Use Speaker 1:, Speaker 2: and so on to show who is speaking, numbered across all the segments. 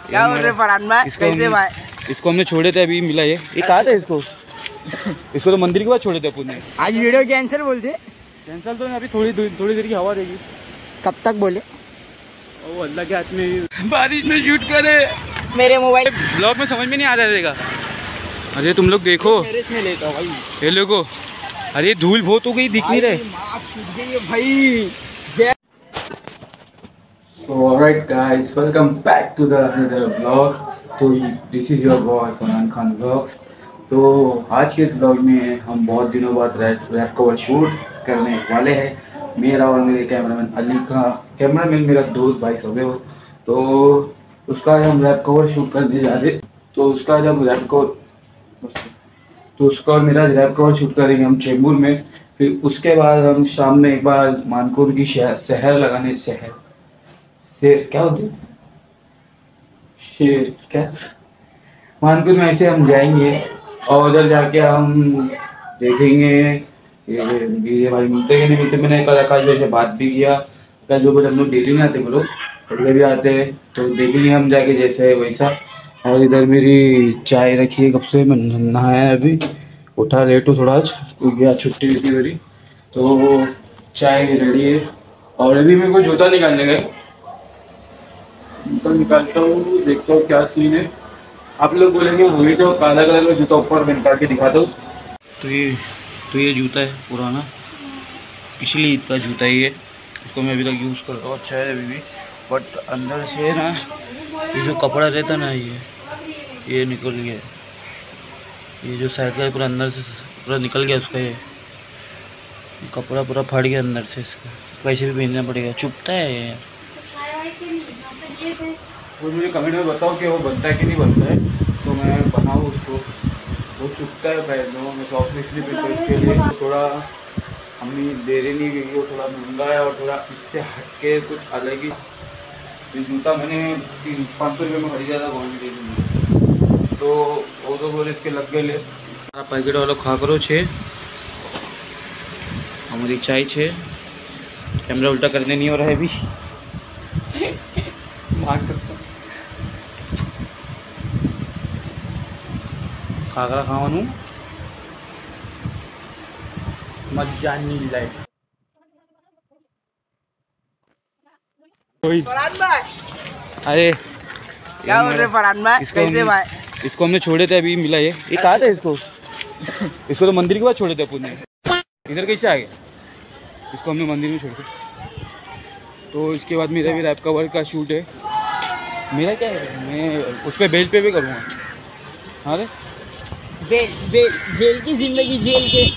Speaker 1: क्या बोल रहे फरहान भाई? कैसे भाई?
Speaker 2: इसको हमने छोड़े थे, अभी मिला ये कहा था इसको इसको तो मंदिर के बाद छोड़े थे अपन ने।
Speaker 1: आज वीडियो कैंसिल बोलते?
Speaker 2: कैंसिल तो अभी थोड़ी देर की हवा देगी।
Speaker 1: कब तक बोले?
Speaker 2: ओ अल्लाह के हाथ में। बारिश में शूट करे
Speaker 1: मेरे मोबाइल
Speaker 2: ब्लॉग में समझ में नहीं आ रहेगा। अरे तुम लोग देखो,
Speaker 1: में लेता भाई
Speaker 2: ये लोगो, अरे धूल बहुत हो गई, दिख नहीं रहे
Speaker 1: भाई।
Speaker 2: So alright guys, welcome back to the another vlog. तो this is your boy Farhan Khan vlogs। तो आज के इस vlog में हम बहुत दिनों बाद रैप कवर शूट करने वाले हैं। मेरा और मेरे कैमरामैन अली का, कैमरामैन मेरा दोस्त भाई सब है वो, तो उसका हम रैप कवर शूट करने जा रहे। तो उसका जब रैप कवर, तो उसका और मेरा रैप कवर शूट करेंगे हम चेंबूर में। फिर उसके बाद हम शाम में एक बार मानकुर की शहर लगाने, शेर क्या होती है, शेर क्या, मानपुर में ऐसे हम जाएंगे और उधर जाके हम देखेंगे ये भाई मिलते कि नहीं मिलते। मैंने कल आकाश भाई से बात भी किया, कल जो हम लोग डेली नहीं आते, वो लोग कभी भी आते हैं, तो देखेंगे हम जाके जैसे है वैसा। और इधर मेरी चाय रखी है, कब से मैं नहाया अभी, उठा लेट हो थोड़ा आज क्योंकि आज छुट्टी थी मेरी, तो चाय रेडी है। और अभी मेरे को जूता निकालने गए, जूता निकालता हूँ, देखता हूँ क्या सीन है। आप लोग बोलेंगे वही तो काला कलर में जूता ऊपर में निकाल के दिखाता हूँ। तो ये जूता है पुराना, पिछली ईद का जूता है ये, इसको मैं अभी तक यूज़ कर रहा हूँ, अच्छा है अभी भी। बट अंदर से ना ये जो कपड़ा रहता ना ये निकल गया, ये जो साइड का पूरा अंदर से पूरा निकल गया उसका, ये कपड़ा पूरा फाड़ गया अंदर से, इसका कैसे भी पहनना पड़ेगा, चुभता है ये। वो मुझे कमेंट में बताओ कि वो बनता है कि नहीं बनता है, तो मैं बनाऊँ उसको। वो चुभता है पैरों में, सॉफ्ट इसलिए बिल्कुल इसके लिए थोड़ा हमने देरी नहीं की, वो थोड़ा महंगा है और थोड़ा इससे हटके कुछ अलग ही। ये जूता मैंने 500 रुपये में खरीदा था क्वान्टिटी में, तो वो तो बोले इसके लग गए ले। पैकेट वाला खा करो 6, हमारी चाय 6। कैमरा उल्टा करने नहीं हो रहा है अभी खाकरा खावानू मजा नहीं लाइफ।
Speaker 1: फरहान भाई,
Speaker 2: अरे
Speaker 1: क्या बोल रहे फरहान भाई? कैसे भाई?
Speaker 2: इसको हमने छोड़े थे, अभी मिला ये कहा था इसको इसको तो मंदिर के बाद छोड़े थे अपन ने। इधर कैसे आ गया? इसको हमने मंदिर में छोड़े थे। तो इसके बाद मेरा भी रैप कवर का शूट है। मेरा क्या है, मैं उस पर बेल पे भी करूँगा। हाँ रे
Speaker 1: बेल जेल की जिंदगी, जेल के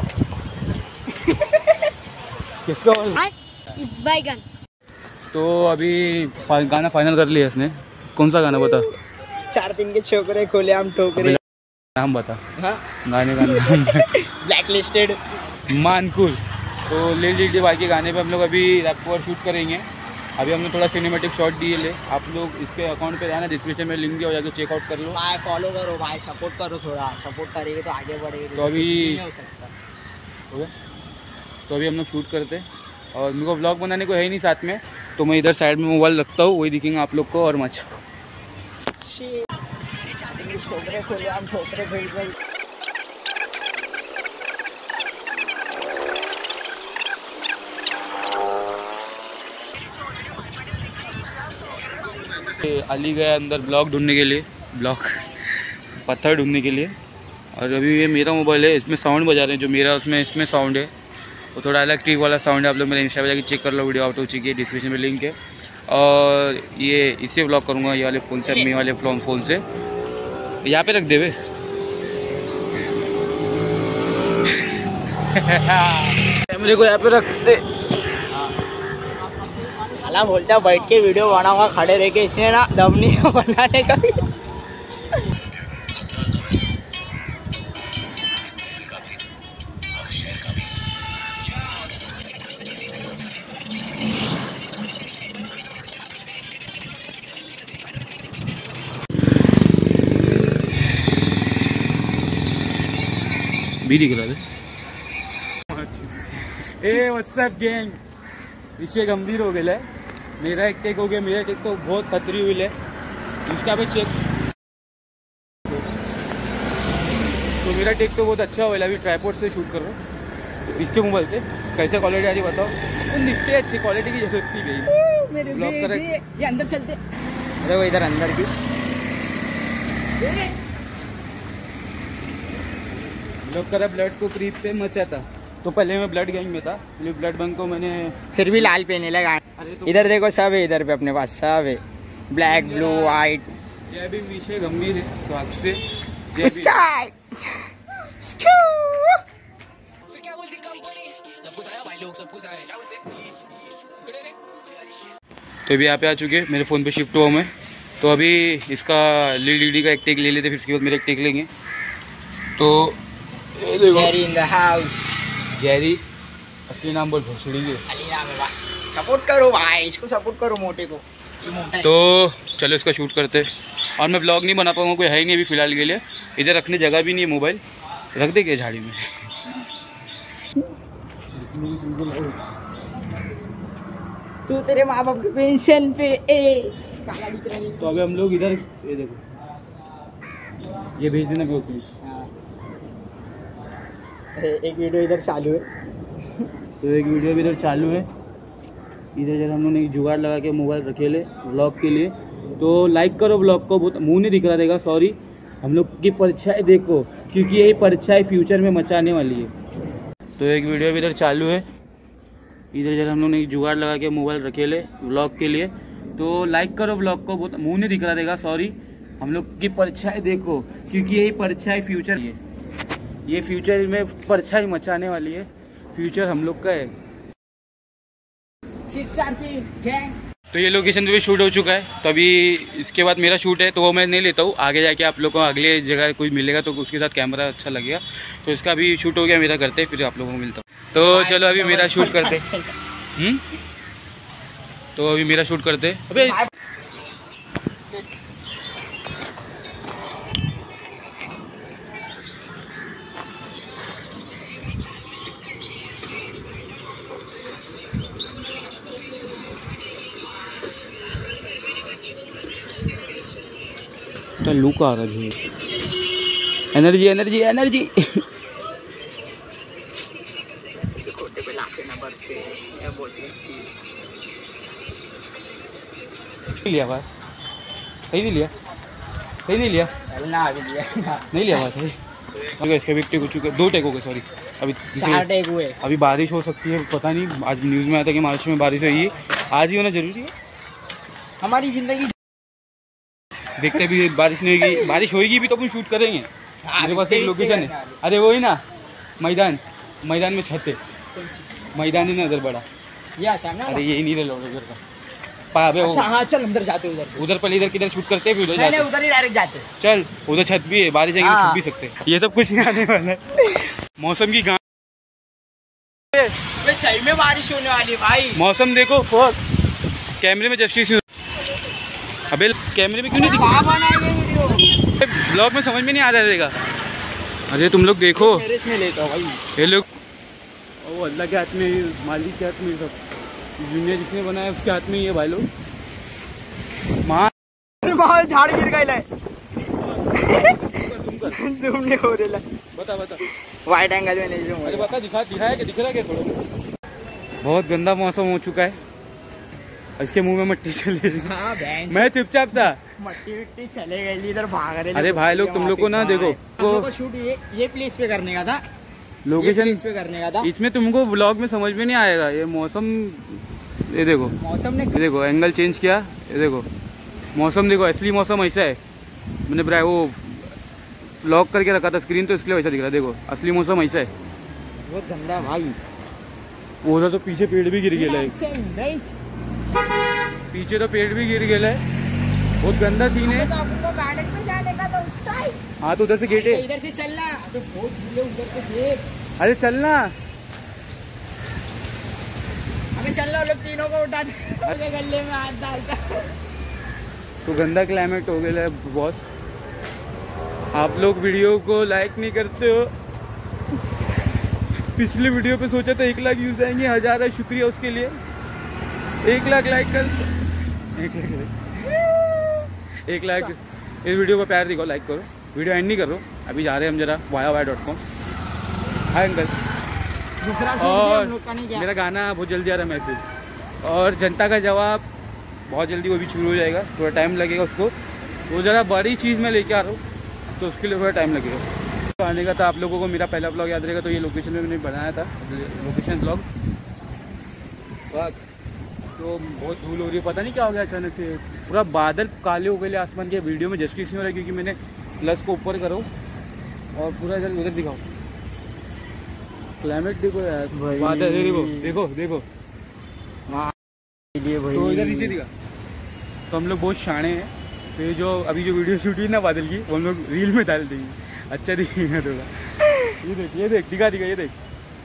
Speaker 2: किसका
Speaker 3: बैगन।
Speaker 2: तो अभी गाना फाइनल कर लिया इसने। कौन सा गाना बता?
Speaker 1: 4 दिन के छोकरे खोले हम ठोकरे।
Speaker 2: नाम बता।
Speaker 1: हाँ?
Speaker 2: गाने का नाम
Speaker 1: ब्लैक लिस्टेड
Speaker 2: मानकुर। तो ले लीजिए भाई के गाने पे हम लोग अभी रैप कवर शूट करेंगे। अभी हमने थोड़ा सिनेमेटिक शॉट दिए ले, आप लोग इसके अकाउंट पे जाना, डिस्क्रिप्शन में लिंक दिया हो, जाके चेकआउट कर लो
Speaker 1: भाई, फॉलो करो भाई, सपोर्ट करो, थोड़ा सपोर्ट करेंगे तो आगे बढ़ेंगे।
Speaker 2: तो अभी
Speaker 1: हो सकता
Speaker 2: हो गया। तो अभी हम लोग शूट करते हैं और मेरे को व्लॉग बनाने को है ही नहीं साथ में, तो मैं इधर साइड में मोबाइल रखता हूँ, वही दिखेंगे आप लोग को और मचा को।
Speaker 1: छोकरे खोले हम ठोकरे बिल्कुल।
Speaker 2: अली गया अंदर ब्लॉक ढूंढने के लिए, पत्थर ढूंढने के लिए। और अभी ये मेरा मोबाइल है, इसमें साउंड बजा रहे हैं, जो मेरा उसमें इसमें साउंड है वो थोड़ा अलग ट्रिक वाला साउंड है। आप लोग मेरे इंस्टा पे जाके चेक कर लो, वीडियो आउट हो चुकी है, डिस्क्रिप्शन में लिंक है। और ये इससे ब्लॉग करूँगा, ये वाले फ़ोन से, अपने वाले फ़ोन से। यहाँ पे रख दे वे कैमरे को यहाँ पे रखते।
Speaker 1: साला बोलता बैठ के वीडियो बनाऊंगा, खड़े रह के, इसने ना दम नहीं है बनाने का भी।
Speaker 2: भी दिख रहा है। ए व्हाट्सएप गैंग, विषय गंभीर हो गया है। मेरा एक टेक हो गया, मेरा टेक तो बहुत खतरी हुई है। इसका पे चेक। तो मेरा टेक तो बहुत अच्छा हुआ, अभी ट्राइपॉड से शूट कर रहा हूँ तो इसके मोबाइल से। कैसे क्वालिटी आ रही बताओ? तो निकटे अच्छी क्वालिटी की जैसे उतनी गई ब्लॉग कर।
Speaker 1: ये अंदर चलते, अरे वो इधर अंदर की
Speaker 2: ब्लॉग करा। ब्लड को क्रीप से मचाता। तो पहले मैं ब्लड गैंग में था, ब्लड बैंक को मैंने
Speaker 1: फिर भी लाल पहने लगा। इधर देखो सब है, इधर पे अपने पास सब है, ब्लैक ब्लू वाइट।
Speaker 2: जय भी विषय गंभीर है तो आपसे तो अभी यहाँ पे आ चुके हैं, मेरे फ़ोन पे शिफ्ट हुआ मैं। तो अभी इसका लीडी का एक टेक ले लेते, फिर उसके बाद मेरा एक टेक लेंगे। तो
Speaker 1: Jerry in the house.
Speaker 2: Jerry असली नाम बोल भोसड़ी के।
Speaker 1: सपोर्ट करो भाई, इसको सपोर्ट करो, मोटे को।
Speaker 2: तो चलो इसका शूट करते हैं। और मैं ब्लॉग नहीं बना पाऊँगा, कोई है ही नहीं अभी फ़िलहाल के लिए। इधर रखने जगह भी नहीं है, मोबाइल रख देंगे झाड़ी में।
Speaker 1: तू तेरे माँ बाप की पेंशन पे
Speaker 2: तो अभी हम लोग इधर, ये देखो, ये भेज देना ब्लॉग प्लीज।
Speaker 1: एक वीडियो इधर चालू है।
Speaker 2: तो एक वीडियो भी इधर चालू है। इधर जरा हम लोगों ने जुगाड़ लगा के मोबाइल रखे ले ब्लॉग के लिए। तो लाइक करो ब्लॉग को, बहुत मुंह नहीं दिख रहा देगा, सॉरी। हम लोग की परछाई देखो, क्योंकि यही परछाई फ्यूचर में मचाने वाली है। तो एक वीडियो भी इधर चालू है। इधर जरा हम लोग ने जुगाड़ लगा के मोबाइल रखे ले ब्लॉग के लिए। तो लाइक करो ब्लॉग को, बहुत मुंह नहीं दिख रहा देगा, सॉरी। हम लोग की परछाई देखो, क्योंकि यही परछाई फ्यूचर है। ये फ्यूचर में परछाई मचाने वाली है। फ्यूचर हम लोग का है। तो ये लोकेशन पे भी शूट हो चुका है। तो अभी इसके बाद मेरा शूट है, तो वो मैं नहीं लेता हूँ। आगे जाके आप लोग को अगले जगह कोई मिलेगा तो उसके साथ कैमरा अच्छा लगेगा। तो इसका अभी शूट हो गया मेरा, करते फिर आप लोगों को मिलता हूँ। तो चलो अभी मेरा शूट करते। तो अभी मेरा शूट करते। अबे लुक आ रहा है, एनर्जी एनर्जी एनर्जी।
Speaker 1: खोटे पे लाके नंबर से
Speaker 2: लिया बात सही नहीं लिया, सही नहीं लिया,
Speaker 1: चलना अभी लिया
Speaker 2: नहीं लिया बात सही। इसके भी टेक हो चुके, 2 टेक हो गए, सॉरी। अभी
Speaker 1: 4 टेक हुए।
Speaker 2: अभी बारिश हो सकती है, पता नहीं। आज न्यूज़ में आया था कि महाराष्ट्र में बारिश हुई। आज ही होना जरूरी है।
Speaker 1: हमारी जिंदगी
Speaker 2: देखते भी बारिश नहीं होगी, बारिश होगी भी तो अपन शूट करेंगे। मेरे पास एक लोकेशन है, अरे वही ना मैदान में छत है, मैदान है ना उधर बड़ा। अरे यही नहीं रहा उधर का पावे।
Speaker 1: अच्छा हाँ चल अंदर जाते
Speaker 2: उधर पहले इधर किधर शूट करते हैं, फिर उधर जाते हैं।
Speaker 1: उधर ही डायरेक्ट जाते।
Speaker 2: चल उधर छत भी है, बारिश आएगी छत भी सकते हैं। ये सब कुछ नहीं आने वाला है। मौसम की गांव
Speaker 1: सही में बारिश होने वाली भाई।
Speaker 2: मौसम देखो, कैमरे में जस्टिस। अबे कैमरे में क्यों नहीं दिखा? ब्लॉग में समझ में नहीं आ रहा रहेगा। अरे तुम लोग देखो,
Speaker 1: में लेता हूँ भाई।
Speaker 2: ये लोग वो अल्लाह के हाथ में, मालिक के हाथ में, सब दुनिया जिसने बनाया उसके हाथ में ही है भाई लोग।
Speaker 1: झाड़ गिर गए जूम नहीं हो रहा।
Speaker 2: बता
Speaker 1: वाइड एंगल में नहीं जूम हो
Speaker 2: रहा। बता दिखाया कि दिख रहा है क्या थोड़ा? बहुत गंदा मौसम हो चुका है। इसके मुंह में मट्टी चली।
Speaker 1: हाँ,
Speaker 2: मैं चुपचाप था,
Speaker 1: मट्टी चले गई, इधर भाग रहे।
Speaker 2: अरे भाई लोग तुम लोग को ना देखो,
Speaker 1: को शूट ये प्लेस पे करने का था,
Speaker 2: लोकेशन
Speaker 1: पे करने का था।
Speaker 2: इसमें तुमको व्लॉग में समझ में नहीं आएगा। ये मौसम, ये देखो
Speaker 1: मौसम ने,
Speaker 2: ये देखो एंगल चेंज किया, ये देखो मौसम देखो, असली मौसम ऐसा है। मैंने वो लॉक करके रखा था स्क्रीन, तो इसलिए वैसा दिख रहा है। देखो असली मौसम ऐसा है,
Speaker 1: बहुत गंदा भाई।
Speaker 2: उधर तो पीछे पेड़ भी गिर गया है, पीछे तो पेड़ भी गिर गया है। बहुत गंदा सीन है।
Speaker 1: तो आपको गार्डन में जाने का तो उस साइड।
Speaker 2: हाँ तो उधर से गेट है,
Speaker 1: इधर से चलना तो बहुत झूले उधर पे देख।
Speaker 2: अरे चलना,
Speaker 1: हमें चलना, लोग तीनों को उठा के गले में हाथ डालता।
Speaker 2: तो गंदा क्लाइमेट हो गया है बॉस। आप लोग वीडियो को लाइक नहीं करते हो। पिछले वीडियो पे सोचा था 1 लाख व्यूज आएंगे, 1000 है, शुक्रिया उसके लिए। 1 लाख लाइक कर, 1 लाख 1 लाख इस वीडियो को प्यार दिखाओ, लाइक करो। वीडियो एंड नहीं कर रहा हूँ, अभी जा रहे हैं हम जरा YY.com। Hi uncle.
Speaker 1: दूसरा
Speaker 2: और
Speaker 1: लोग का नहीं क्या?
Speaker 2: मेरा गाना बहुत जल्दी आ रहा है महफिल, और जनता का जवाब बहुत जल्दी वो भी शुरू हो जाएगा, थोड़ा टाइम लगेगा उसको। वो ज़रा बड़ी चीज़ में लेके आ रहा हूँ तो उसके लिए थोड़ा टाइम लगेगा। तो आने का था, आप लोगों को मेरा पहला ब्लॉग याद रहेगा, तो ये लोकेशन में मैंने बनाया था, लोकेशन ब्लॉग। तो बहुत धूल हो रही है, पता नहीं क्या हो गया अचानक से, पूरा बादल काले हो गए आसमान के। वीडियो में जस्टिस नहीं हो रहा है क्योंकि मैंने प्लस को ऊपर करो और पूरा इधर उधर दिखाओ। क्लाइमेट देखो यार, बादल देखो देखो देखो, तो इधर नीचे दिखा। तो हम लोग बहुत शाणे हैं, तो ये जो अभी जो वीडियो शूट हुई ना बादल की, वो हम लोग रील में डाल देंगे, अच्छा दिखेगा थोड़ा। ये देख दिखा ये देख,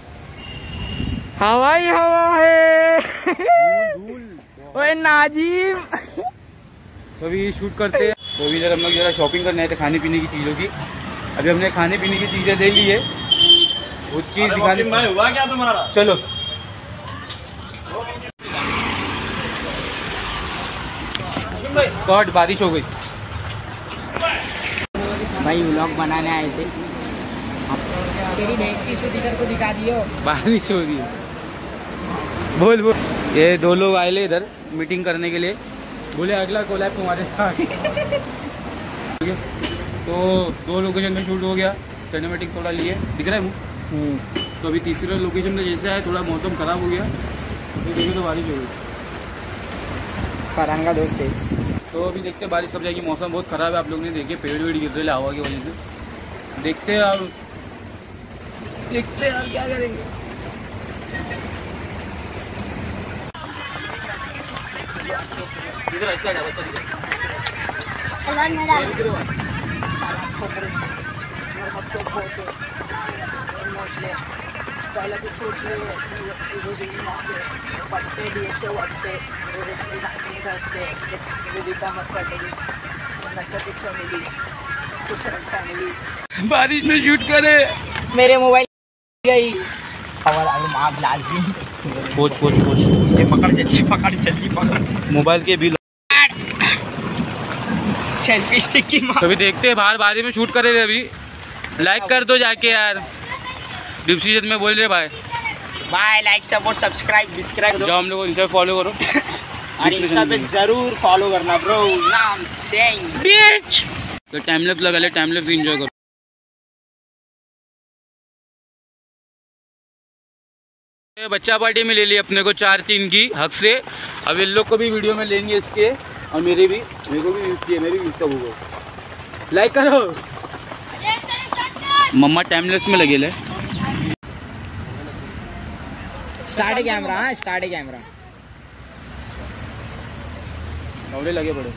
Speaker 1: हवा ही हवा है।
Speaker 2: धूल।
Speaker 1: ओए नाजिम।
Speaker 2: तो अभी शूट करते हैं, तो अभी इधर हम लोग जरा शॉपिंग करने आए थे खाने पीने की चीज़ों की। अभी हमने खाने पीने की चीज़ें ले ली है, वो चीज़ दिखाने हुआ क्या तुम्हारा। चलो कट, बारिश हो गई
Speaker 1: भाई व्लॉग बनाने आए थे, तेरी भैंस की छुट्टी कर को दिखा दियो।
Speaker 2: बारिश हो रही है। बोल बोल। ये 2 लोग आए ले इधर मीटिंग करने के लिए, बोले अगला कोलैब तुम्हारे साथ। तो 2 लोकेशन में शूट हो गया, सिनेमैटिक थोड़ा लिए, दिख रहा है मुँह। तो अभी तीसरे लोकेशन में जैसे है थोड़ा मौसम ख़राब हो गया, तो देखिए तो बारिश हो गई।
Speaker 1: फरहान का दोस्त है।
Speaker 2: तो अभी देखते हैं बारिश कब जाएगी, मौसम बहुत ख़राब है, आप लोग ने देखे पेड़ वेड़ गिर रहे हवा की वजह से। देखते हैं यार, देखते हैं यार क्या करेंगे। इधर ऐसा है बच्चा दिखा।
Speaker 1: पहले तो सोच ले पत्ते भी ऐसे वाटते
Speaker 2: बारिश में शूट करे,
Speaker 1: मेरे मोबाइल गई खबर। माँ लाजमी
Speaker 2: पोच
Speaker 1: ये पकड़ जल्दी पकड़
Speaker 2: मोबाइल के बिल।
Speaker 1: सेल्फी स्टिक की माँ।
Speaker 2: तो अभी देखते हैं, बाहर बारिश में शूट करे। अभी लाइक कर दो जाके यार, डिप सीजन में बोल रहे भाई।
Speaker 1: Bye, like support subscribe describe
Speaker 2: जाओ हम लोग इंस्टा फॉलो करो,
Speaker 1: और इंस्टा पे जरूर फॉलो करना ब्रो, नाम सेइंग बिच।
Speaker 2: तो टाइम लैप्स लगा ले, टाइम लैप्स एंजॉय करो। बच्चा पार्टी में ले ली अपने को 4-3 की हक से। अब इन लोग को भी वीडियो में लेंगे इसके, और मेरे को भी यूज किए, मैं भी यूज करूँगा। लाइक करो। मम्मा टाइमलेस में लगे ले।
Speaker 1: स्टार्ट कैमरा, स्टार्ट कैमरा
Speaker 2: नौड़े लगे पड़े।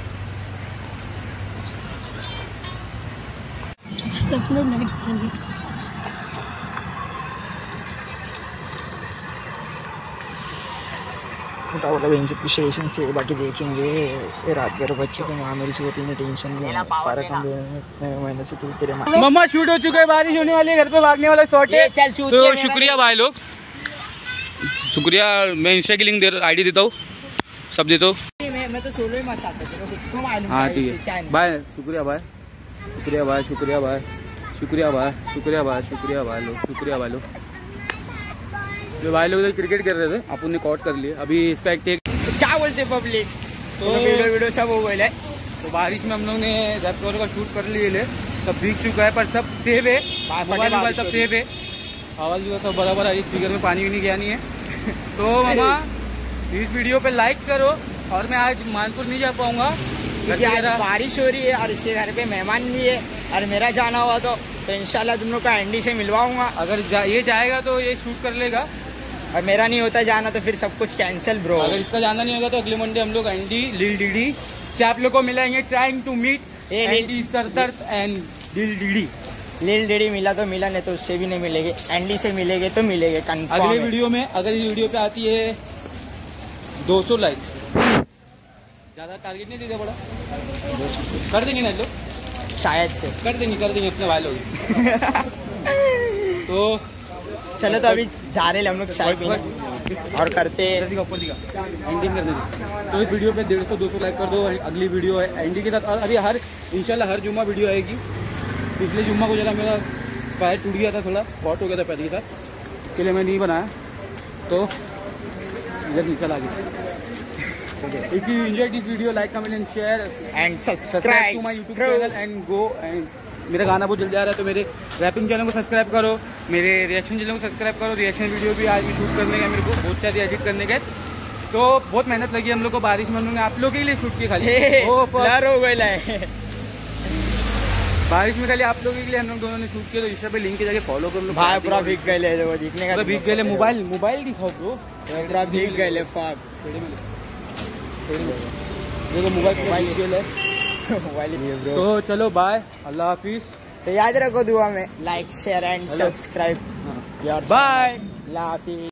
Speaker 1: स्टेशन से बाकी देखेंगे रात भर बच्चे को माँ मेरी सोती में टेंशन में फर्क मैंने से तू तेरे
Speaker 2: मम्मा शूट हो चुका है, बारिश होने वाली है, घर पे भागने वाला शॉट है।
Speaker 1: चल शूट।
Speaker 2: तो शुक्रिया भाई लोग, शुक्रिया। मैं इंस्टा की लिंक आईडी देता हूँ, सब देता हूँ।
Speaker 1: मैं तो सोलो ही मचाता हूँ।
Speaker 2: हाँ ठीक है, बाय। शुक्रिया भाई, शुक्रिया भाई, शुक्रिया भाई, शुक्रिया भाई, शुक्रिया भाई, शुक्रिया भाई लोग, शुक्रिया भाई लोग। जो भाई लोग इधर क्रिकेट कर रहे थे, अपन ने कॉट कर लिया। अभी इस पर एक
Speaker 1: क्या बोलते पब्लिक, तो वीडियो सब हो गए।
Speaker 2: तो बारिश में हम लोग ने 10 करोड़ का शूट कर लिए, सब भीग चुका है, पर सब सेव है, मोबाइल सब सेव है। आवाज़ भी सब बराबर है, स्पीकर में पानी भी नहीं गया नहीं है। तो मामा इस वीडियो पे लाइक करो, और मैं आज मानपुर नहीं जा पाऊँगा
Speaker 1: क्योंकि आज बारिश हो रही है और इसके घर पे मेहमान भी है, और मेरा जाना हुआ तो इंशाल्लाह तुम लोग का एंडी से मिलवाऊंगा।
Speaker 2: अगर ये जाएगा तो ये शूट कर लेगा,
Speaker 1: और मेरा नहीं होता जाना तो फिर सब कुछ कैंसिल ब्रो।
Speaker 2: अगर इसका जाना नहीं होगा तो अगले मंडे हम लोग एंडी लिल डीडी से आप लोग को मिलाएंगे। ट्राइंग टू मीट एंडी सरदर्द and lil DD.
Speaker 1: Lil DD मिला तो मिला, नहीं तो उससे भी नहीं मिलेंगे, एंडी से मिलेंगे तो मिलेंगे कंफर्म।
Speaker 2: अगले वीडियो में, अगर इस वीडियो पे आती है 200 लाइक, ज़्यादा टारगेट नहीं देता बड़ा, कर देंगे ना लोग,
Speaker 1: शायद से
Speaker 2: कर देंगे इतने भाई लोग। तो
Speaker 1: चलो, तो अभी जा रहे हैं हम लोग चाय पीने। और करते
Speaker 2: ऊपर दिखा एंडिंग कर देंगे। तो इस वीडियो पे 150-200 लाइक कर दो। अगली वीडियो है एंडिंग के साथ, और अभी इंशाल्लाह हर जुम्मा वीडियो आएगी। पिछले जुम्मा को जरा मेरा पैर टूट गया था, थोड़ा पॉट हो गया था पैर के साथ, इसके लिए मैं नहीं बनाया, तो इधर नीचे आ गया। If you enjoyed this video, like, comment and share
Speaker 1: and
Speaker 2: subscribe to my YouTube channel and go and मेरा गाना बहुत जल्दी आ रहा है, तो मेरे रैपिंग चैनल को सब्सक्राइब करो, मेरे रिएक्शन चैनल को सब्सक्राइब करो। रिएक्शन वीडियो भी आज भी शूट करने का मेरे को बहुत सारी एडिट करने के, तो बहुत मेहनत लगी हम लोग को। बारिश में हम लोग ने आप लोगों के लिए शूट किया खाली,
Speaker 1: हो गए
Speaker 2: बारिश में खाली आप लोगों के लिए हम लोग दोनों ने शूट किया। तो इंस्टा पे लिंक के जाके फॉलो कर लो।
Speaker 1: भाई पूरा भीग गए, वो दिखने का
Speaker 2: भीग गए। मोबाइल दिखाओ ब्रो,
Speaker 1: पूरा भीग गए फाग।
Speaker 2: देखो मोबाइल है। तो चलो बाय, अल्लाह हाफिज।
Speaker 1: तो याद रखो दुआ में like share and subscribe.
Speaker 2: Bye,
Speaker 1: अल्लाह हाफिज।